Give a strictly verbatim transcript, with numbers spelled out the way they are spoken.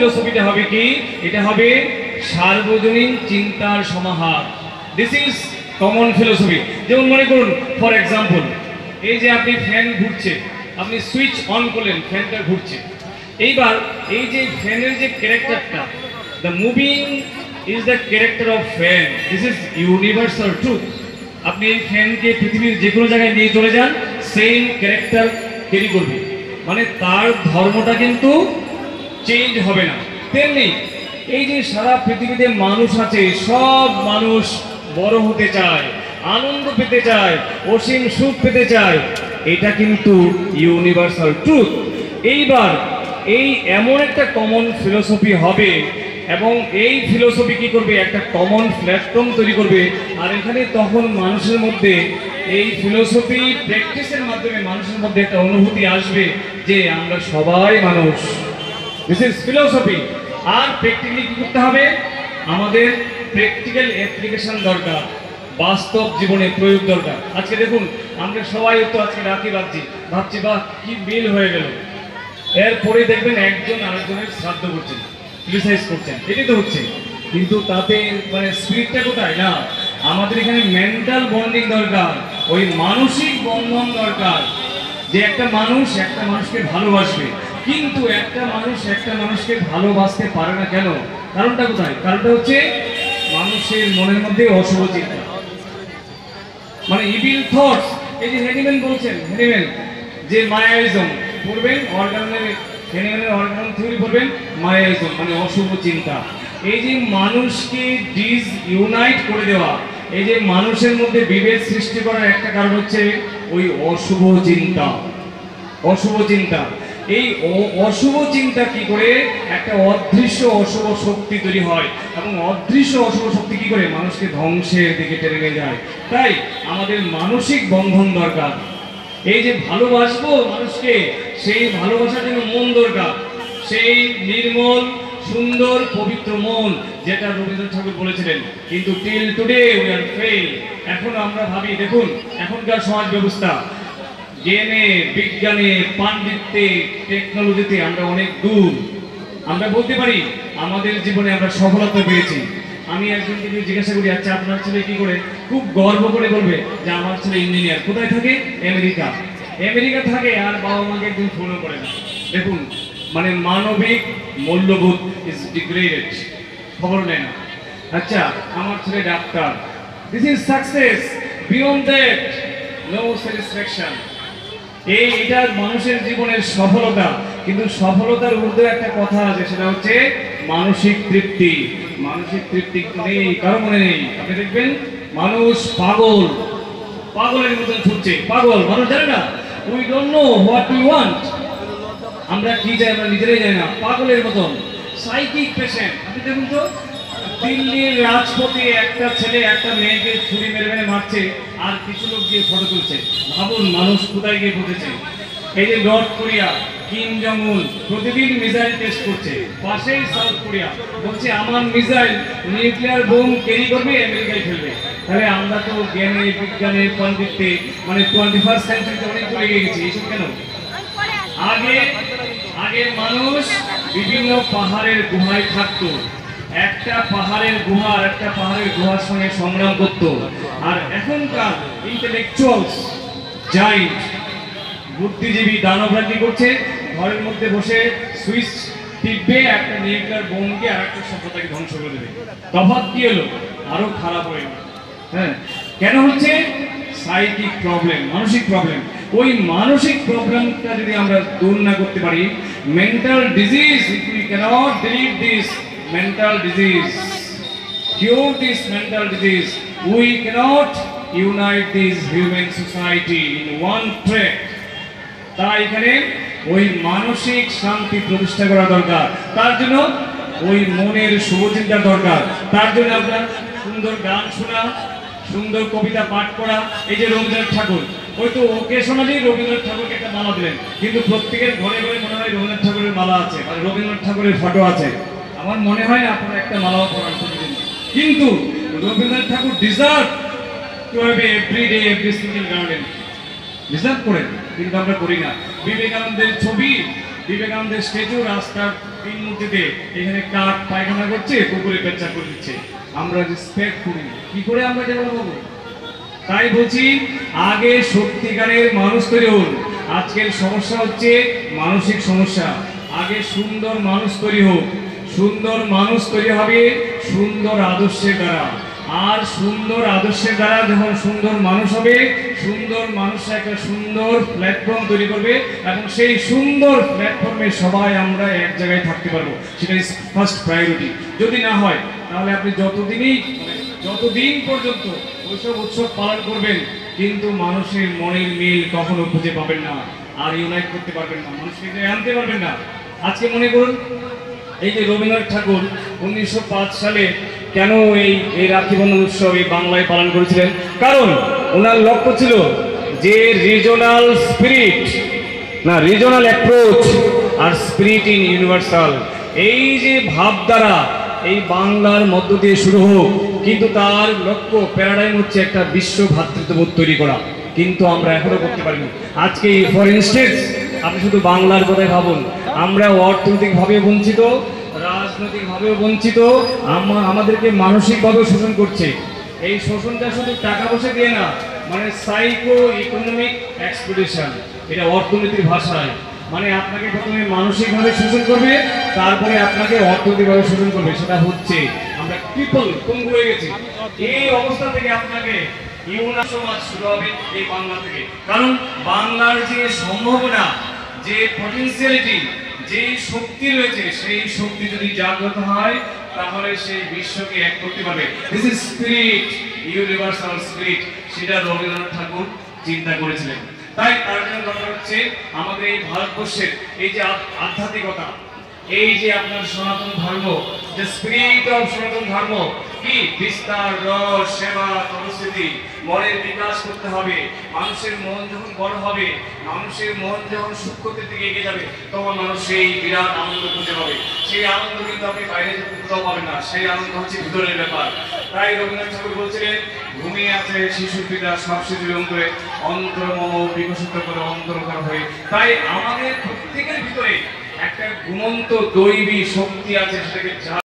ফিলোসফিটা হবে কি, এটা হবে সার্বজনীন চিন্তার সমাহার। This is common philosophy. যেমন মনে করুন, ফর এক্সাম্পল, এই যে আপনি ফ্যান ঘুরছে, আপনি সুইচ অন করলেন, ফ্যানটা ঘুরছে। এইবার এই যে ফ্যানের যে ক্যারেক্টারটা, the moving is the character of fan, this is universal truth. আপনি এই ফ্যানকে পৃথিবীর যে কোনো জায়গায় নিয়ে চলে যান, সেম ক্যারেক্টার ক্যারি করবে, মানে তার ধর্মটা কিন্তু চেঞ্জ হবে না। তেমনি এই যে সারা পৃথিবীতে মানুষ আছে, সব মানুষ বড় হতে চায়, আনন্দ পেতে চায়, অসীম সুখ পেতে চায়, এটা কিন্তু ইউনিভার্সাল ট্রুথ। এইবার এই এমন একটা কমন ফিলোসফি হবে, এবং এই ফিলোসফি কি করবে, একটা কমন প্ল্যাটফর্ম তৈরি করবে। আর এখানে তখন মানুষের মধ্যে এই ফিলোসফি প্র্যাকটিসের মাধ্যমে মানুষের মধ্যে একটা অনুভূতি আসবে যে আমরা সবাই মানুষ। This is philosophy. আর প্র্যাকটিক্যালি কি করতে হবে, আমাদের প্র্যাকটিক্যাল অ্যাপ্লিকেশন দরকার, বাস্তব জীবনে প্রয়োগ দরকার। আজকে দেখুন, আমরা সবাই তো আজকে রাতে ভাবছি ভাবছি বা কি মিল হয়ে গেল, এরপরে দেখবেন একজন আরেকজনের শ্রাদ্ধ করছেন, ক্রিটিসাইজ করছেন, এটাই তো হচ্ছে। কিন্তু তাতে মানে স্পিরিটটা কোথায়? না, আমাদের এখানে মেন্টাল বন্ডিং দরকার, ওই মানসিক বন্ধন দরকার, যে একটা মানুষ একটা মানুষকে ভালোবাসবে। কিন্তু একটা মানুষ একটা মানুষকে ভালোবাসতে পারে না কেন? কারণটা কোথায়? কারণটা হচ্ছে মানুষের মনের মধ্যে অশুভ চিন্তা, মানে ইভিল থটস। এই যে হেনিম্যান বলছেন, হেনিম্যান যে মায়াইজম পড়বেন, অর্গানের হেনিম্যানের অর্গান থিওরি পড়বেন, মায়াইজম মানে অশুভ চিন্তা। এই যে মানুষকে ডিস ইউনাইট করে দেওয়া, এই যে মানুষের মধ্যে বিভেদ সৃষ্টি করার একটা কারণ হচ্ছে ওই অশুভ চিন্তা। অশুভ চিন্তা, এই অশুভ চিন্তা কি করে, একটা অদৃশ্য অশুভ শক্তি তৈরি হয়, এবং অদৃশ্য অশুভ শক্তি কি করে মানুষকে ধ্বংসের দিকে টেনে নিয়ে যায়। তাই আমাদের মানসিক বন্ধন দরকার। এই যে ভালোবাসবো মানুষকে, সেই ভালোবাসার জন্য মন দরকার, সেই নির্মল সুন্দর পবিত্র মন, যেটা রবীন্দ্রনাথ ঠাকুর বলেছিলেন। কিন্তু till today we are fail. এখন আমরা ভাবি, দেখুন এখনকার সমাজ ব্যবস্থা, জ্ঞানে বিজ্ঞানে পাণ্ডিত্যে টেকনোলজিতে আমরা অনেক দূর। আমরা বলতে পারি আমাদের জীবনে আমরা সফলতা পেয়েছি। আমি একজনকে যদি জিজ্ঞাসা করি, আচ্ছা আপনার ছেলে কি করে, খুব গর্ব করে বলবে যে আমার ছেলে ইঞ্জিনিয়ার। কোথায় থাকে? আমেরিকা। আমেরিকা থাকে, আর বাবা মাকে একদিন ফোনও করে না। দেখুন, মানে মানবিক মূল্যবোধ ইজ ডিগ্রেডেড, খবর নেয় না। আচ্ছা আমার ছেলে doctor, this is success, beyond that no satisfaction. এই এটা মানুষের জীবনের সফলতা। কিন্তু সফলতার ঊর্ধ্বে একটা কথা আছে, সেটা হচ্ছে মানসিক তৃপ্তি। মানসিক তৃপ্তি নেই, কারো মনে নেই। আপনি দেখবেন মানুষ পাগল, পাগলের মতন ছুটছে। পাগল মানুষ জানে না, we don't know what we want. আমরা কি চাই আমরা নিজেরাই জানি না, পাগলের মতন। Psychic patient. আপনি দেখুন তো, দিল্লির রাজপথে একটা ছেলে একটা মেয়েকে ছুরি মেরে মেরে মারছে, আর কিছু লোক গিয়ে ফটো তুলছে। ভাবুন মানুষ কোথায় গিয়ে পৌঁছেছে। এই যে নর্থ কোরিয়া, কিম জং উন প্রতিদিন মিসাইল টেস্ট করছে, পাশেই সাউথ কোরিয়া বলছে আমার মিসাইল নিউক্লিয়ার বোম ক্যারি করবে, আমেরিকায় ফেলবে। তাহলে আমরা তো জ্ঞানে বিজ্ঞানে পাণ্ডিত্যে মানে টোয়েন্টি ফার্স্ট সেঞ্চুরিতে অনেক চলে গেছি। এইসব কেন? আগে আগে মানুষ বিভিন্ন পাহাড়ের গুহায় থাকতো, একটা পাহাড়ের গুহা আর একটা পাহাড়ের গুহার সঙ্গে সংগ্রাম করত। আর এখনকার ইন্টেলেকচুয়ালস, জায়েন্ট বুদ্ধিজীবী দানবরা কি করছে, ঘরের মধ্যে বসে সুইচ টিপবে, একটা নিউক্লিয়ার বোমকে আর একটা সভ্যতাকে ধ্বংস করে দেবে। তফাৎ কি হলো? আরো খারাপ হয়ে গেল। হ্যাঁ, কেন হচ্ছে? সাইকিক প্রবলেম, মানসিক প্রবলেম। ওই মানসিক প্রবলেমটা যদি আমরা দূর না করতে পারি, mental disease, if we can't delete this mental disease, cure this mental disease, we cannot unite this human society in one track. তাই এখানে ওই মানসিক শান্তি প্রতিষ্ঠা করা দরকার। তার জন্য ওই মনের শুভচিন্তা দরকার। তার জন্য আপনার সুন্দর গান শোনা, সুন্দর কবিতা পাঠ করা। এই যে রবীন্দ্রনাথ ঠাকুর, ওই তো ওকেশনালি রবীন্দ্রনাথ ঠাকুরকে একটা মালা দিলেন, কিন্তু প্রত্যেকের ঘরে ঘরে মনে হয় রবীন্দ্রনাথ ঠাকুরের মালা আছে, আর রবীন্দ্রনাথ ঠাকুরের ফটো আছে। আমার মনে হয় আপনারা একটা মালাও পড়ান প্রতিদিন। কিন্তু Rabindranath Thakur deserve to have every day every single garden, deserve করেন, কিন্তু আমরা করি না। বিবেকানন্দের ছবি বিবেকানন্দের স্ট্যাচু রাস্তার তিন মূর্তিতে এখানে কাঠ পায়খানা করছে, কুকুরে পেচ্ছাপ করে দিচ্ছে। আমরা রেসপেক্ট করি, কি করে আমরা ডেভেলপ হবো? তাই বলছি, আগে সত্যিকারের মানুষ তৈরি হন। আজকের সমস্যা হচ্ছে মানসিক সমস্যা। আগে সুন্দর মানুষ তৈরি হোক। সুন্দর মানুষ তৈরি হবে সুন্দর আদর্শের দ্বারা। আর সুন্দর আদর্শের দ্বারা যখন সুন্দর মানুষ হবে, সুন্দর মানুষরা একটা সুন্দর প্ল্যাটফর্ম তৈরি করবে, এবং সেই সুন্দর প্ল্যাটফর্মে সবাই আমরা এক জায়গায় থাকতে পারবো। সেটা ইজ ফার্স্ট প্রায়োরিটি। যদি না হয় তাহলে আপনি যতদিনই যতদিন পর্যন্ত ওইসব উৎসব পালন করবেন, কিন্তু মানুষের মনের মিল কখনো খুঁজে পাবেন না, আর ইউনাইট করতে পারবেন না, মানুষকে আনতে পারবেন না। আজকে মনে করুন, এই যে রবীন্দ্রনাথ ঠাকুর উনিশশো পাঁচ সালে কেন এই এই রাখি বন্ধন উৎসব এই বাংলায় পালন করেছিলেন? কারণ ওনার লক্ষ্য ছিল যে রিজনাল স্পিরিট, না রিজনাল অ্যাপ্রোচ আর স্পিরিট ইন ইউনিভার্সাল, এই যে ভাবধারা এই বাংলার মধ্য দিয়ে শুরু হোক। কিন্তু তার লক্ষ্য প্যারাডাইম হচ্ছে একটা বিশ্ব ভ্রাতৃত্ববোধ তৈরি করা, কিন্তু আমরা এখনো করতে পারিনি। আজকে ফর ইনস্টেন্স আপনি শুধু বাংলার কথাই ভাবুন, আমরা অর্থনৈতিকভাবেও বঞ্চিত, রাজনৈতিকভাবেও বঞ্চিত, আমাদেরকে মানসিকভাবেও শোষণ করছে। এই শোষণটা শুধু টাকা পয়সা দিয়ে না, মানে সাইকো ইকোনমিক এক্সপ্লুটেশন, এটা অর্থনীতির ভাষায়। মানে আপনাকে প্রথমে মানসিকভাবে শোষণ করবে, তারপরে আপনাকে অর্থনৈতিকভাবে শোষণ করবে। সেটা হচ্ছে আমরা ট্রিপল পঙ্গু হয়ে গেছি। এই অবস্থা থেকে আপনাকে ইউনা সমাজ শুরু হবে এই বাংলা থেকে। কারণ বাংলার যে সম্ভাবনা, যে পটেনশিয়ালিটি, যে শক্তি রয়েছে, সেই শক্তি যদি জাগ্রত হয় তাহলে সেই বিশ্বকে এক করতে পারবে। This is spirit, universal spirit. সেটা রবীন্দ্রনাথ ঠাকুর চিন্তা করেছিলেন। তাই তার জন্য দরকার হচ্ছে আমাদের এই ভারতবর্ষের এই যে আধ্যাত্মিকতা, এই যে আপনার সনাতন ধর্ম, যে স্পিরিট অফ সনাতন ধর্ম কি বিস্তার, রস, সেবা, তপস্বী, মনের বিকাশ করতে হবে। মানুষের মন যখন বড় হবে, মানুষের মন যখন সূক্ষ্মতার দিকে এগিয়ে যাবে, তখন মানুষ সেই বিরাট আনন্দ খুঁজে পাবে। সেই আনন্দ কিন্তু আপনি বাইরে যেতে কোথাও পাবেন না, সেই আনন্দ হচ্ছে ভিতরের ব্যাপার। তাই রবীন্দ্রনাথ ঠাকুর বলছিলেন, ঘুমিয়ে আছে শিশুর পিতা সব শিশুর অন্তরে, অন্তরমম বিকশিত করে অন্তরকার হয়ে। তাই আমাদের প্রত্যেকের ভিতরে একটা ঘুমন্ত দৈবী শক্তি আছে, সেটাকে